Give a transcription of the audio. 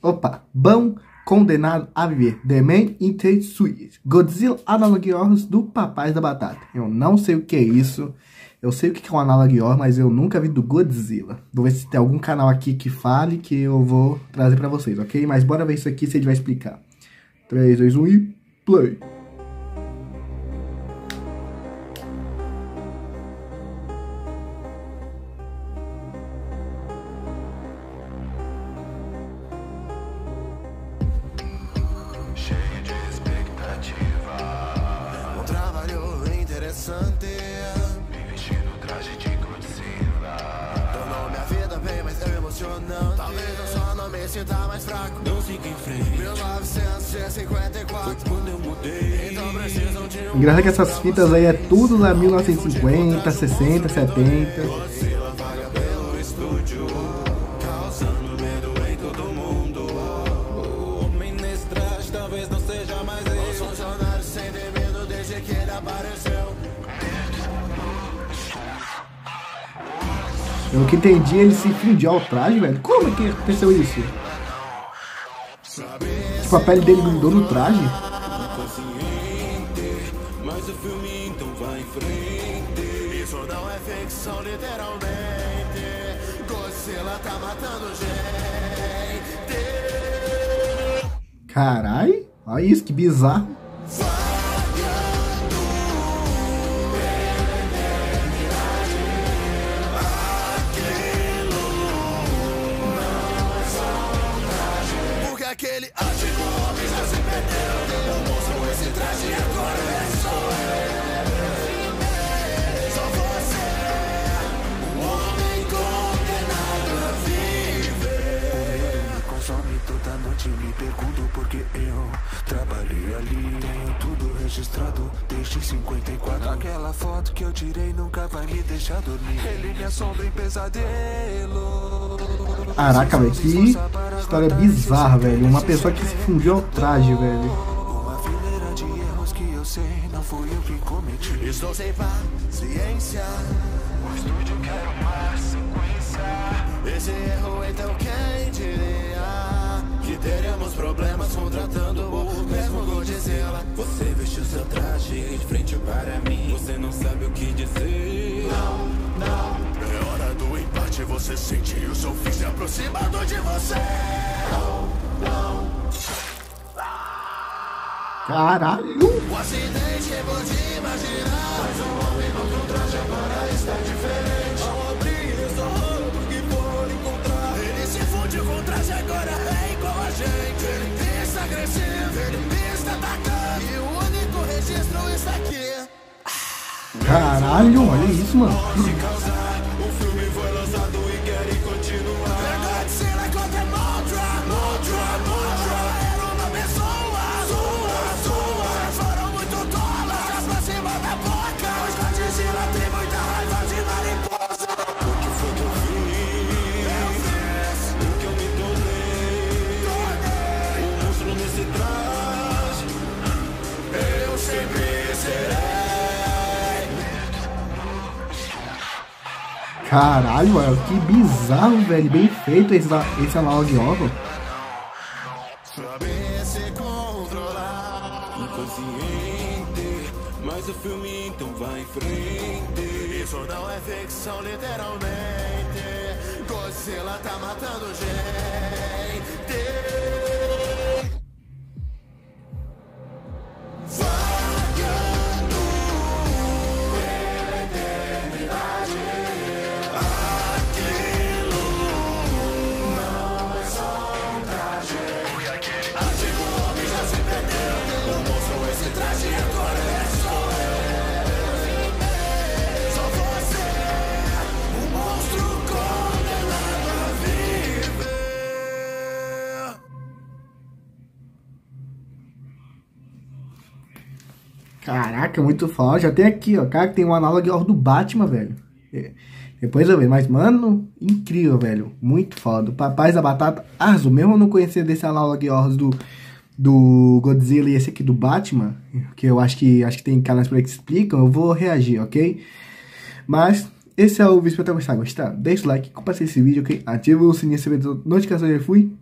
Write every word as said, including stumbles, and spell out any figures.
Opa, bom condenado a viver. The Man in the Suite. Godzilla Analog Horrors do Papais da Batata. Eu não sei o que é isso. Eu sei o que é um Analog Horror, mas eu nunca vi do Godzilla. Vou ver se tem algum canal aqui que fale que eu vou trazer pra vocês, ok? Mas bora ver isso aqui se ele vai explicar. três, dois, um e play. Me vesti no traje de Godzilla. Tornou minha vida bem mais emocionante. Talvez eu só não me sinta mais fraco. Não siga em frente. mil novecentos e cinquenta e quatro foi quando eu mudei. Então precisam de um. Engraçado que essas fitas aí é tudo lá mil novecentos e cinquenta, sessenta, setenta. Godzilla vaga pelo estúdio, causando medo em todo mundo. O homem nesse traje talvez não seja mais ele. Os funcionários sentem medo desde que ele apareceu. Eu que entendi, ele se fundiu ao traje, velho. Como é que aconteceu isso? Tipo, a pele dele grudou no traje? Mas o filme então vai em frente. Isso não é ficção, literalmente. Godzilla tá matando gente. Carai, olha isso, que bizarro. Aquele antigo homem já se perdeu. O monstro esse traje agora é só eu. Só você, um homem condenado a viver. Me consome toda noite, me pergunto por que eu trabalhei ali. Tenho tudo registrado desde cinquenta e quatro. Aquela foto que eu tirei nunca vai me deixar dormir. Ele me assombra em pesadelo. Caraca, velho, que história bizarra, velho. Uma pessoa que se fundiu ao traje, velho. Uma fileira de erros que eu sei, não fui eu que cometi. Estou sem paciência. O estúdio quer uma sequência. Esse erro, então quem diria que teremos problemas contratando o mesmo Godzilla. Você vestiu seu traje de frente para mim. Você não sabe o que dizer. Não, não. É hora do empate. Você sente o seu fim se aproximando de você. Não, não. Caralho. O acidente eu pude imaginar. Mas o homem no traje agora está diferente. Ao abrir essa roda que for encontrar, ele se funde com o traje agora é igual a gente. Ele pensa agressivo, ele pensa atacando. E o único registro está aqui. Caralho, olha isso, mano. O filme foi lançado e querem continuar. Godzilla contra Mothra, Mothra, Mothra. Era uma pessoa, sua, sua. Foram muito tolas, já pra cima da boca. Os Godzilla tem muita raiva de mariposa. O que foi que eu fiz? Eu fiz. O que eu me tornei? Tornei. O monstro nesse traje. Eu sempre serei. Caralho, velho, que bizarro, velho. Bem feito esse, esse Analog Horror. Saber se controlar, inconsciente. Mas o filme então vai em frente. Isso não é ficção, literalmente. Godzilla tá matando gente. Vagando pela eternidade. Aquilo não é só um traje. Porque aquele antigo homem já se perdeu. O monstro esse traje agora é só eu. Só você, um monstro condenado a viver. Caraca, muito foda. Já tem aqui, ó. Cara, tem um Analog Horror do Batman, velho. É. Depois eu vejo. Mas, mano, incrível, velho. Muito foda. Papais da Batata arrasou. Mesmo eu não conhecer desse Analog Horror do, do Godzilla e esse aqui do Batman, que eu acho que, acho que tem canais por aí que explicam, eu vou reagir, ok? Mas esse é o vídeo. Espero que você tenha gostado. Deixa o like, compartilha esse vídeo, ok? Ativa o sininho de notificações. Eu fui.